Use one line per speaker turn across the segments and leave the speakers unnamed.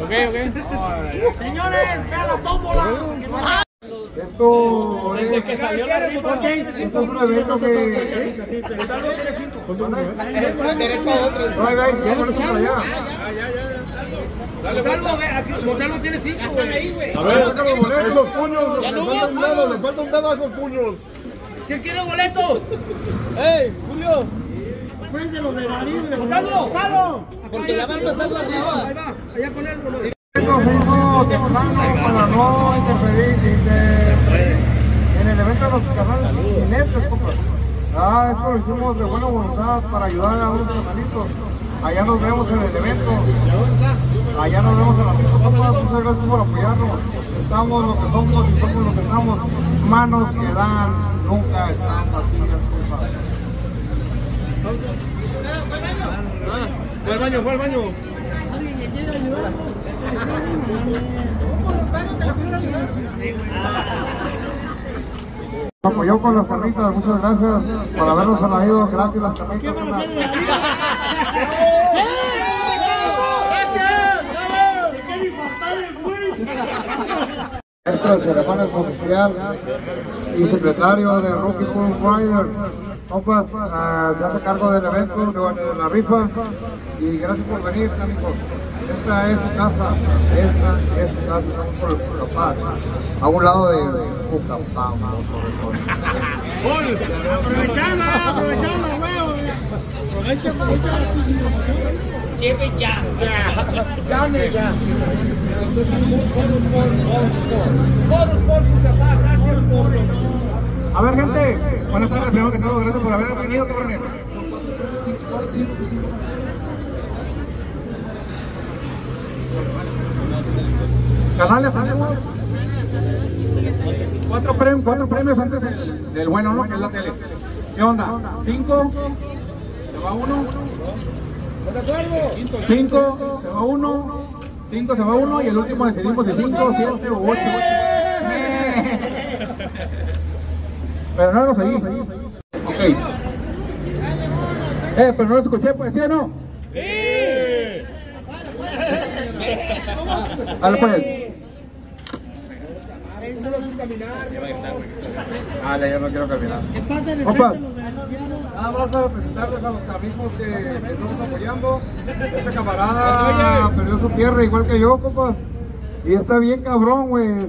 Ok.
Señores, vean la tómbola.
Esto es
que salió la rifa.
Esto es un evento que...
Derecho a otro.
No, ahí, llévalos para allá.
Montalvo tiene 5.
A ver, saca los boletos. Esos puños, le falta un dedo a esos puños.
¿Quién quiere boletos? ¡Ey, Julio!
Acuérdense los de la libre.
¡Montalvo! Porque ya va a empezar la rifa.
Allá con él.
Esto se hizo temprano para no interferir en el evento de los canales jinetes, compa. Esto lo hicimos de buena voluntad para ayudar a unos hermanitos. Allá nos vemos en el evento. Allá nos vemos en la pista, compa. Muchas gracias por apoyarnos. Estamos lo que somos y somos lo que estamos. Manos que dan, nunca están vacías, compa.
Fue al baño.
¿Alguien que quiere ayudar?
Apoyó con las carnitas, muchas gracias por habernos traído gratis las carnitas. Maestro de ceremonias oficial y secretario de Rocky Bull Rider, compas, se hace cargo del evento, de la rifa, y gracias por venir, amigos. Esta es su casa, estamos por el Pucapá, a un lado de Pucapá,
Aprovechando, huevo. Aprovecha.
Lleve ya.
Llame ya.
A ver, gente, buenas tardes, primero que todo, gracias por haber venido, cabrones. Canales, tenemos cuatro premios antes del bueno, ¿no? Que es la tele. ¿Qué onda? 5, se va 1.
¿De acuerdo?
5, se va 1. 5, se va 1 y el último decidimos de 5, 7 o 8. Pero no lo seguí. Ok. Pero no lo escuché, pues, ¿sí o no?
¡Sí!
Dale, pues. Ya no quiero caminar.
¿Qué pasa en el
Compas,
frente de los beneficiarios?
nada más para presentarles a los carrijos que estamos apoyando. Este camarada perdió su tierra igual que yo, compas. Y está bien cabrón, güey,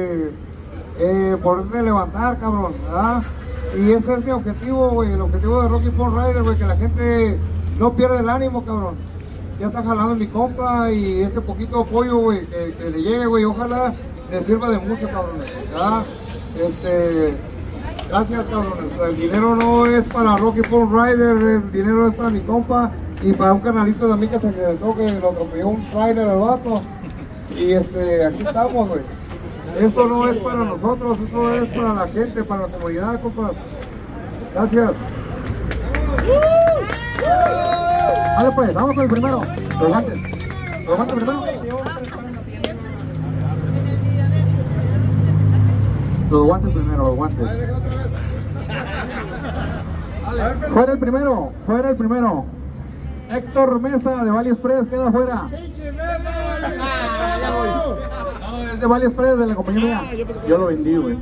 por levantar, cabrón, ¿verdad? Y ese es mi objetivo, güey, el objetivo de Rocky Bull Rider, güey, que la gente no pierda el ánimo, cabrón. Ya está jalando mi compa y este poquito apoyo, güey, que le llegue, güey, ojalá le sirva de mucho, cabrones, ¿verdad? Gracias, cabrones. El dinero no es para Rocky Bull Rider, el dinero es para mi compa y para un canalito de mí que se quedó que lo atropelló un trailer al vato. Y aquí estamos, güey. Esto no es para nosotros, esto es para la gente, para la comunidad, compas. Gracias. Vale, pues, vamos con el primero. Los guantes. Los guantes primero. Los guantes primero, los guantes. Fuera el primero. Héctor Mesa de Valley Express queda fuera. No, es de Valley Express, de la compañía mía. Yo lo vendí, güey.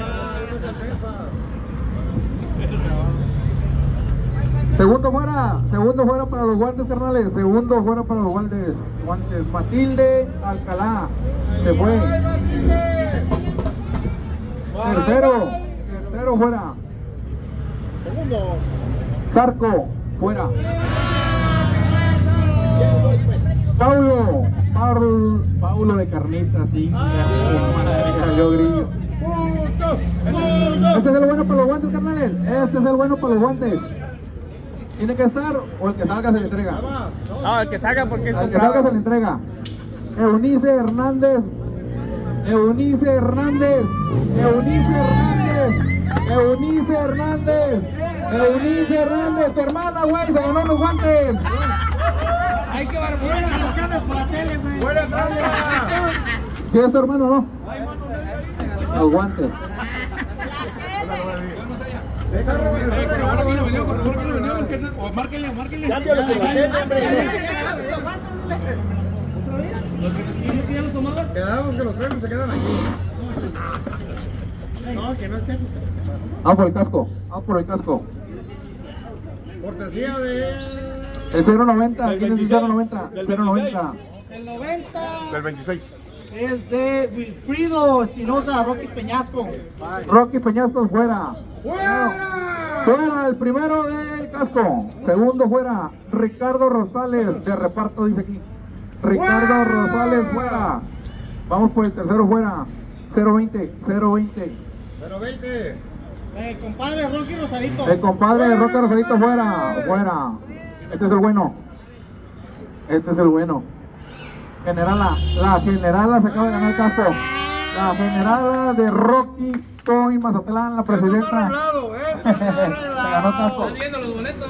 Segundo fuera para los guantes, carnales. Segundo fuera para los guantes. Matilde Alcalá se fue. Tercero fuera.
Segundo.
Zarco fuera. Paulo de Carnitas, sí. Yo grillo. Este es el bueno para los guantes, carnales. Este es el bueno para los guantes. ¿Tiene que estar o el que salga se le entrega?
No, el que salga porque es
el que salga se le entrega. Eunice Hernández, tu hermana, güey, se ganó los guantes.
Hay que barbuear los cambios por la tele, güey.
¡Buena tralla!
¿Sí es tu hermano, no? Los guantes.
Cámbialo por la tele, hombre.
damos que los premios se quedan aquí.
No, que no esté.
Vamos por el casco, vamos por el casco.
Cortesía de...
El 090, ¿quién es el 090? 090.
El 90
Del 26.
es de Wilfrido Espinosa, Rocky Peñasco.
Rocky Peñasco fuera.
¡Fuera!
Fuera el primero del casco. Segundo fuera. Ricardo Rosales de reparto, dice aquí. Ricardo Rosales fuera. Vamos por el tercero fuera. 020, 020.
020. Compadre Rocky Rosarito.
El compadre de Roca Rosarito fuera. Fuera. Este es el bueno. Este es el bueno. Generala. La generala se acaba de ganar el casco. La generala de Rocky Toy Mazatlán, la presidenta. Se ganó el casco.
Están viendo los boletos.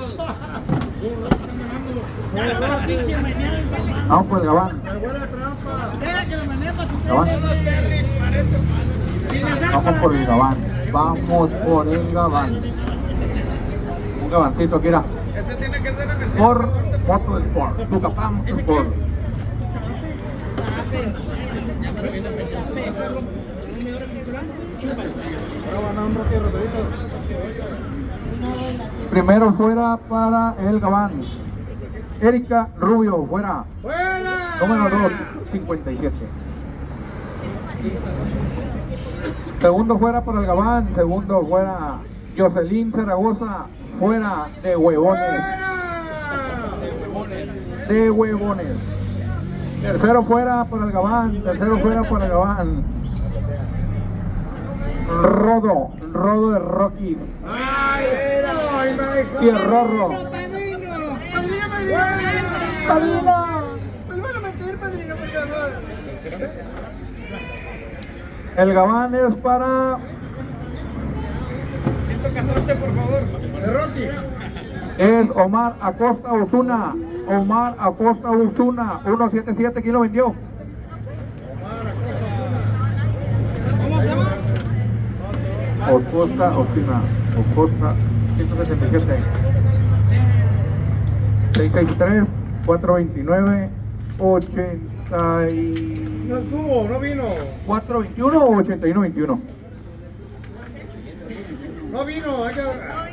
Vamos por el Gabán.
Deja que lo maneje para que
Gabán. Vamos por el Gabán. Vamos por el Gabán. Un Gabancito aquí, mira.
Este tiene que ser el
Por Moto Sport. Tu capá Moto Sport. Primero fuera para el Gabán. Erika Rubio, fuera.
¡Fuera!
Número 2, 57. Segundo fuera para el Gabán. Segundo fuera Jocelyn Zaragoza, fuera de huevones. De huevones. Tercero fuera para el Gabán. Tercero fuera para el Gabán. Rodo de Rocky. Y el Rorro. ¡Padrino! El Gabán es para
114, por favor.
De Rocky.
es Omar Acosta Osuna. Omar Acosta Osuna, 177, ¿quién lo vendió?
¿Cómo se llama?
Acosta Osuna, Acosta 177. 663 429 80 y...
No estuvo, no vino.
421 o 8121.
No vino, hay que...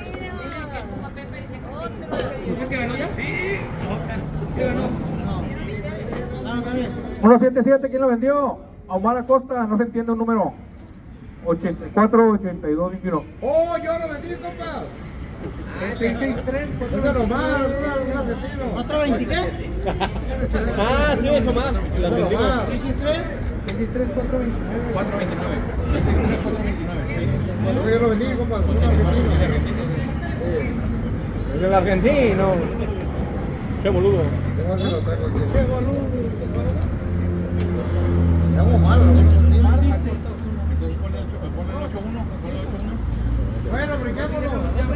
¿Qué ganó ya? Sí. ¿Qué ganó?
No, otra vez.
177, ¿quién lo vendió? Omar Acosta, no se entiende un número. 84 82 21.
Oh, yo lo vendí, compa. 663, ese nomás, un argentino. ¿420 qué?
Ah, sí, eso más. La vendimos.
663.
429. 429.
Yo lo vendí, compa, un argentino.
Es del argentino. Qué boludo.
Qué boludo. Estamos malos, no existe. Bueno, brinquémoslo.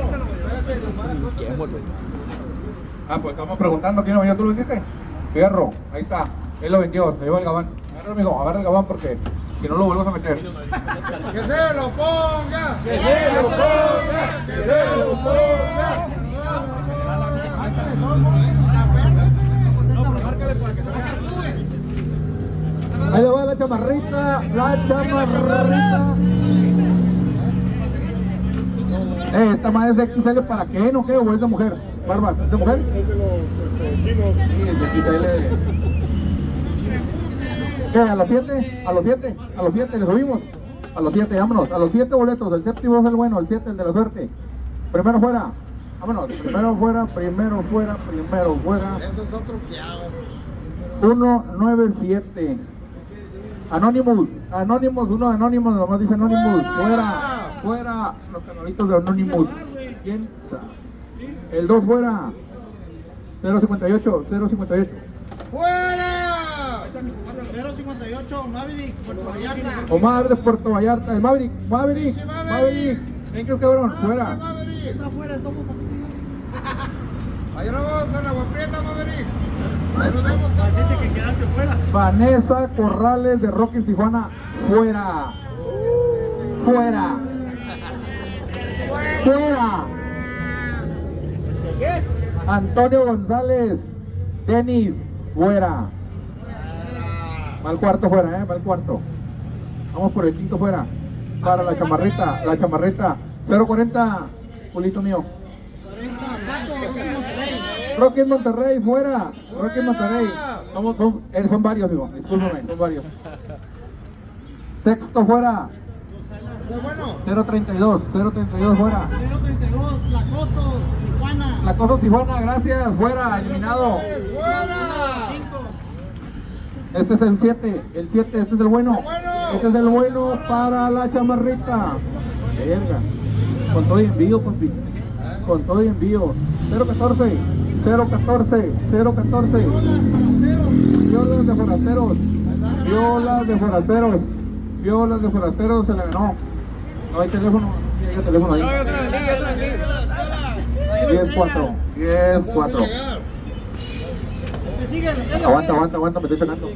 Ah, pues estamos preguntando quién lo vendió, ¿tú lo vendiste? Fierro, ahí está, él lo vendió, se llevó el Gabán. Agarra, amigo, agarra el Gabán porque si no lo volvemos a meter.
¡Que se lo ponga!
¡Que se lo ponga! ¡Que se lo ponga! Ahí le va la chamarrita, esta madre es de XL, ¿para qué? ¿No qué? ¿O es de mujer? Barbas, ¿es de mujer?
Es de los chinos.
Sí, es de XL. ¿Qué? ¿A los 7? ¿A los 7? ¿A los 7? ¿Le subimos? A los 7, vámonos. A los 7 boletos. El séptimo es el bueno, el 7 el de la suerte. Primero fuera. Vámonos. Primero fuera, primero fuera, primero fuera.
Eso es otro que hago.
197. Anonymous. Anonymous, uno de Anonymous, nomás dice Anonymous. Fuera. Fuera. Los canalitos de Anonymous. ¿Quién? El 2 fuera. 058. 058.
¡Fuera! 058, Maverick, Puerto Vallarta.
Omar de Puerto Vallarta, el Maverick, Maverick,
Sí, Maverick.
Maverick, ¿en qué cabrón? Fuera.
Maverick. Está fuera, toma Ahí nos vamos a la Guaprieta, Maverick. Ahí nos vemos. Siente que quedaste fuera.
Vanessa Corrales de Rocky Tijuana, fuera. Fuera. Fuera.
¿Qué?
Antonio González, Denis, fuera. Va el cuarto fuera, va el cuarto. Vamos por el quinto fuera. Para la chamarrita, 0.40, Pulito mío. Rocky en Monterrey, fuera. Rocky en Monterrey. Son varios, digo. Discúlpame, son varios. Sexto fuera. 0.32 fuera.
0.32, Placosos, Tijuana.
Placosos, Tijuana, gracias, fuera, eliminado. Este es el 7, este es el bueno. Este es el bueno para la chamarrita. Verga. Con todo y envío, papi. Con todo y envío. 0.14. Violas de forasteros. Violas de forasteros se la ganó. No hay teléfono. Sí, hay teléfono ahí. 10-4. Aguanta, me estoy cenando.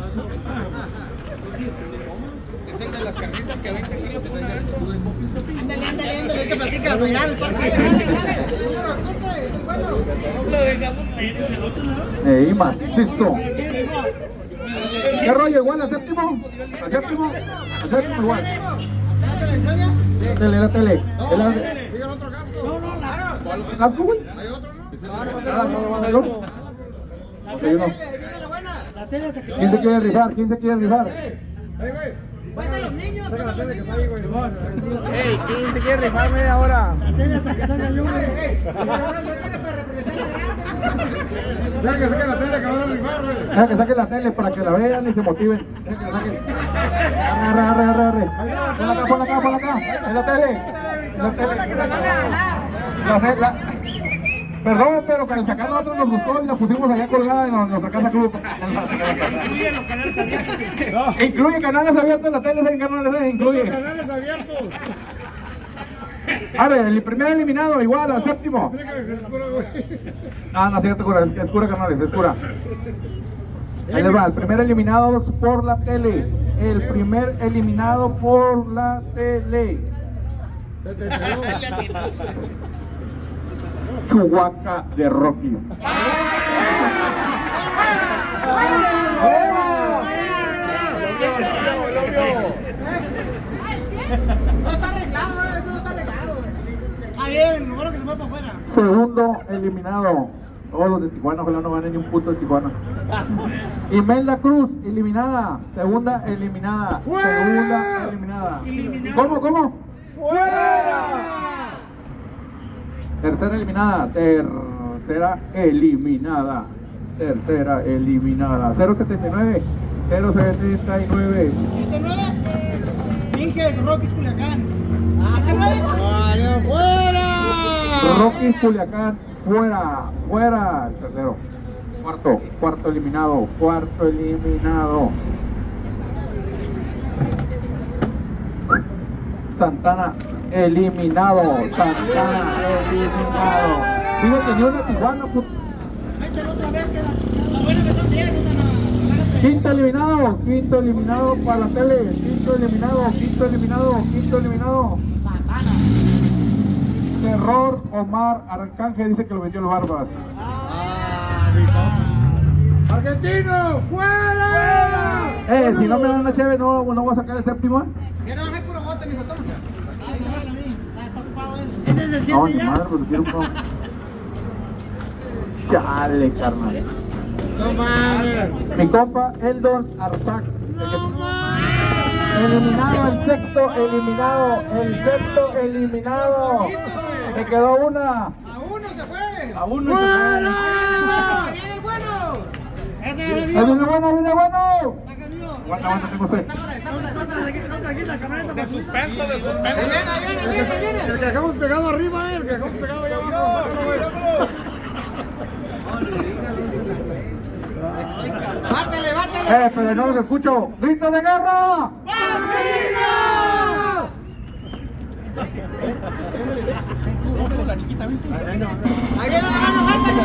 Es el de las carnitas que 20 kilos por una.
Ándale, que platicas allá al parque.
Lo dejamos serio, el otro lado.
Macizo. ¿Qué rollo? ¿Igual al séptimo? ¿Al séptimo igual? La tele.
Digan otro gasto.
¿Casco, güey?
Hay otro, ¿no? La tele hasta que
¿Quién se quiere rifar?
Pues de los niños. Saca la tele que está ahí, güey.
Ey, ¿quién se quiere rifar media hora?
La tele hasta que salga yo, güey. No tiene para representar
Deja que saquen la tele que van a rifar, güey. Deja que saquen la tele para que la vean y se motiven. Deja que la saquen. Arre. Pon acá. En la tele. Perdón, pero que al sacar nosotros nos gustó y la pusimos allá colgada en nuestra casa club.
Incluye los canales abiertos.
Incluye canales abiertos en la tele, incluye.
canales abiertos.
A ver, el primer eliminado igual al séptimo. No es cierto, cura, es cura, canales, es cura. Ahí les va, el primer eliminado por la tele. Chihuahua de Rocky.
No está arreglado, eso no está arreglado. Ah, bien, mejor que se fue para afuera.
Segundo eliminado. Todos los de Tijuana, ojalá no ganen ni un puto de Tijuana. Imelda Cruz, eliminada. Segunda eliminada. ¿Cómo?
¡Fuera!
Tercera eliminada. 0.79. 0.79.
79. Inge, Rocky Culiacán. 79. ¡Fuera!
Rocky Culiacán, fuera. El tercero. Cuarto eliminado. Santana eliminado. Digo, tenía una Tijuana, puto.
Mételo otra vez que la buena que son 10,
Quinto eliminado para la tele. Quinto eliminado. Terror Omar Arcángel dice que lo metió el Barbas.
¡Argentino! ¡Fuera!
Si no me dan una chévere, no voy a sacar el séptimo.
¿Qué no hay puro bote, mi botón? Está ocupado él. ¿Ese es el 7
No,
ya?
ni madre, pero quiero un poco. Chale, carnal.
No mames.
Mi compa Eldon Arzac. Eliminado, el sexto eliminado. Me quedó una.
A uno se fue.
A uno se fue.
¡Viene el bueno! ¡Ese es el
¡Ahí
mío!
viene bueno!
¡Saca el mío!
Aguanta, tengo sed.
Está aquí la camioneta.
De suspenso.
Ahí viene.
El que dejamos pegado arriba, el que dejamos pegado allá abajo.
¡Bátale!
Pero no los escucho. ¡Grito de guerra!
¡Ahí viene la mano!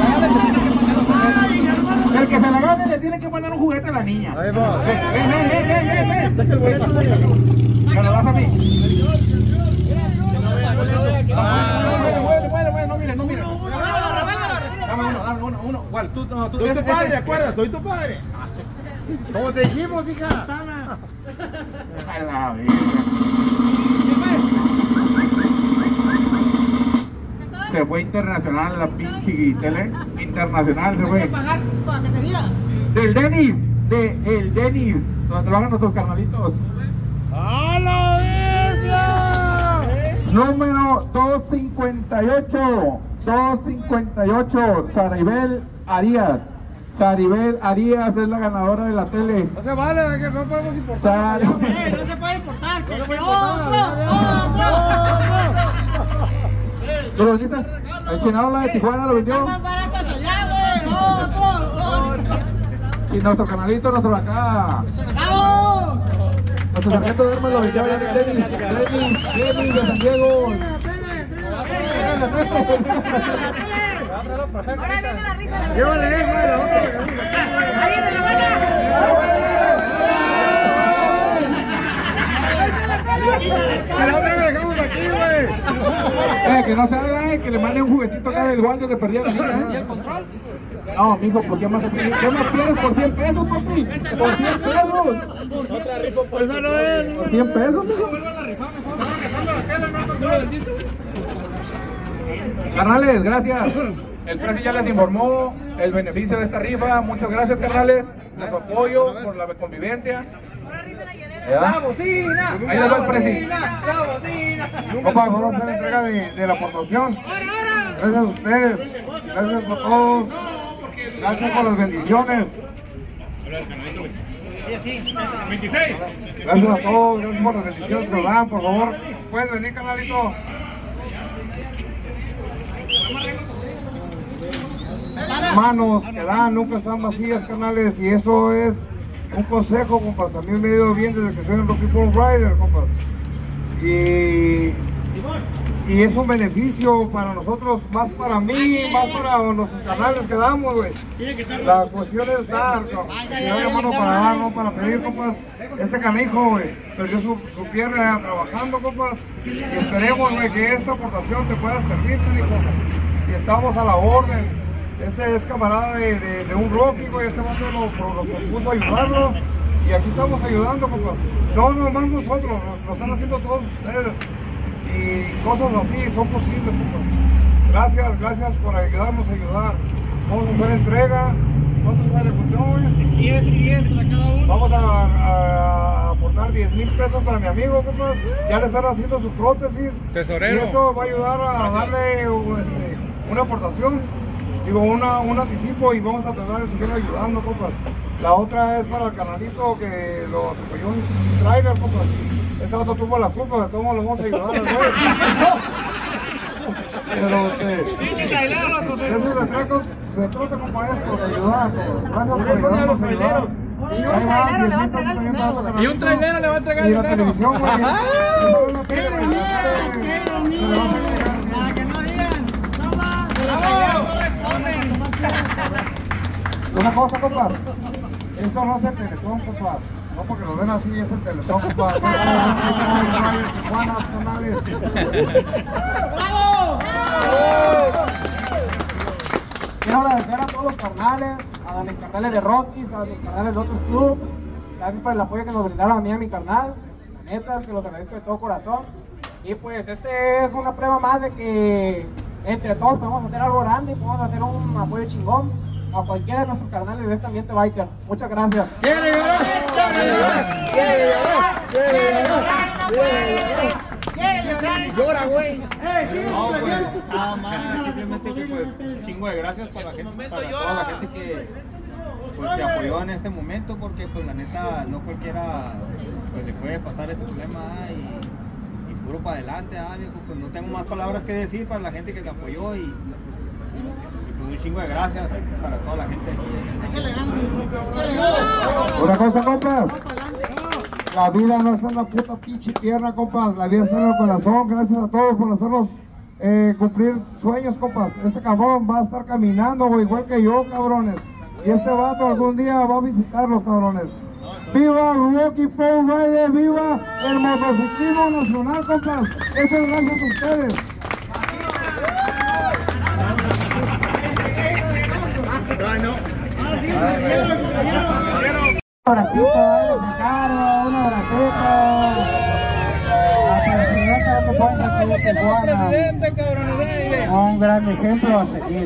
El que se la gane le tiene que mandar un juguete a la niña.
Ahí va.
Ven. Saca el boleto. Me lo das a mí. No mires. Dame uno. ¿Cuál? Tú,
Soy tu padre, acuerdas, soy tu padre.
Como te dijimos, hija.
A la vida. Se fue internacional la pinche tele. Internacional se fue.
pagar paquetería.
Del Denis. El Denis. Donde trabajan nuestros carnalitos.
¡A la bestia!
Número 258. 258. Saribel Arias. Saribel Arias es la ganadora de la tele.
No se vale, que no podemos importar.
Sar-
No se puede importar. Que otro.
¿Tú lo vendiste? El chinado de Tijuana lo vendió.
Más baratas allá, güey. Otro.
Y nuestro canalito, nuestro acá.
¡Bravo!
Nuestro sargento de armas lo vendió allá de Denis de San Diego.
Ahora viene la rifa.
Llévale, la otra.
¡Ahí viene la buena!
La otra la dejamos aquí, güey.
Que no se haga, que le mande un juguetito acá del guante de perdida. ¿Y el control? No, mijo, ¿por qué más quieres por 100 pesos, papi? Por 100 pesos.
Otra rifa por
Esa no es.
Por 100 pesos, mijo. Carnales, gracias. El precio ya les informó el beneficio de esta rifa. Muchas gracias, carnales, por su apoyo, por la convivencia.
¡La bocina!
Ahí les va el precio.
¡La bocina!
Compa, vamos a hacer entrega de la aportación. Gracias a ustedes. Gracias a todos. Gracias por las bendiciones.
26.
Gracias a todos. Gracias por las bendiciones que nos dan. Por favor, puedes venir, canalito. Manos que dan nunca están vacías, canales, y eso es un consejo, compas. A mí me ha ido bien desde que soy un Rocky Flow Rider, compas. Y es un beneficio para nosotros, más para mí, más para nuestros canales que damos, güey. La cuestión es dar, si no hay mano para dar, no para pedir, compas. Este canijo, güey, perdió su pierna trabajando, compas. Y esperemos, güey, que esta aportación te pueda servir, canijo. Y estamos a la orden. Este es camarada de un Rocky, güey. Este vato nos propuso ayudarlo. Y aquí estamos ayudando, compas. No nomás nosotros, lo están haciendo todos ustedes. Y cosas así son posibles, compas. Gracias por ayudarnos a ayudar. Vamos a hacer entrega. ¿Cuánto sale el función, güey? 10 para cada uno. Vamos a aportar 10,000 pesos para mi amigo, compas. Ya le están haciendo su prótesis.
Tesorero.
Y esto va a ayudar a darle una aportación. Digo, un anticipo, y vamos a tratar de seguir ayudando, compas. La otra es para el canalito que lo atropelló un trailer, compas. Este vato tuvo la culpa, de todos modos lo vamos a ayudar al güey. Pero eso se trata, compa, esto, de ayudar, compa. Gracias por ayudarnos a ayudar.
Y un trailero le va a entregar
Y la
dinero.
televisión, güey.
Para que no digan.
Una cosa, compas. Esto no es el Teletón, compas. No porque lo ven así, es el Teletón, compas. Tijuana, canales. Quiero agradecer a todos los carnales, a mis carnales de Rockies, a mis carnales de otros clubes. Gracias por el apoyo que nos brindaron a mí y a mi carnal. La neta, que los agradezco de todo corazón. Y pues este es una prueba más de que entre todos podemos hacer algo grande y podemos hacer un apoyo chingón a cualquiera de nuestros carnales de este ambiente biker. Muchas gracias.
¡Quiere llorar! ¡Llora, güey!
Nada más, simplemente que pues un chingo de gracias para la gente, para toda la gente que pues se apoyó en este momento, porque pues la neta no cualquiera pues le puede pasar este problema y puro para adelante, viejo. Pues no tengo más palabras que decir para la gente que te apoyó y pues un chingo de gracias para toda la gente.
Una cosa, compas. La vida no está en la puta pinche tierra, compas. La vida está en el corazón. Gracias a todos por hacernos cumplir sueños, compas. Este cabrón va a estar caminando, güey, igual que yo, cabrones. Y este vato algún día va a visitarlos, cabrones. ¡Viva Rocky Flow Rider! ¡Viva el motociclismo nacional, compas! Eso es gracias a ustedes.
Bueno.
Un abracito, Ricardo, un abracito. Hasta el presidente no te pueden salir de Tijuana. Un gran ejemplo a seguir.